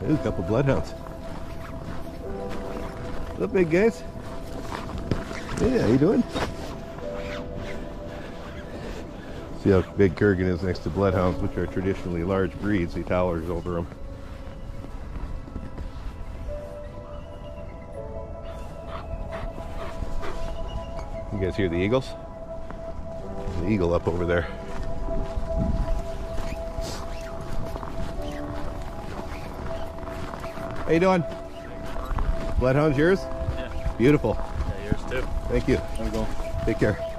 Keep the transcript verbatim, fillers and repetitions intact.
There's a couple bloodhounds. What's up, big guys? Hey, how you doing? See how big Kurgan is next to bloodhounds, which are traditionally large breeds. He towers over them. You guys hear the eagles? There's an eagle up over there. How you doing? Bloodhound's yours? Yeah. Beautiful. Yeah, yours too. Thank you. There we go. Take care.